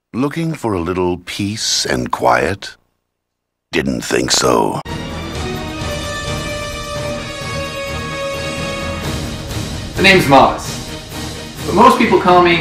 Looking for a little peace and quiet? Didn't think so. The name's Mabus, but most people call me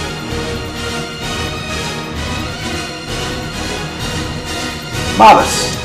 Mabus.